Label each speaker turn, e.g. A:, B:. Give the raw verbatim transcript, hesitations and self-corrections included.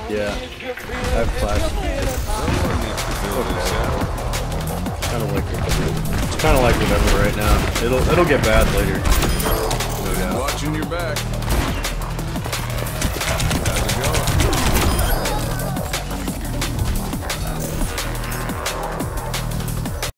A: Yeah. I have flash. Okay. Kind of like it's kind of like whatever right now. It'll it'll get bad later.
B: No doubt. Watching your back.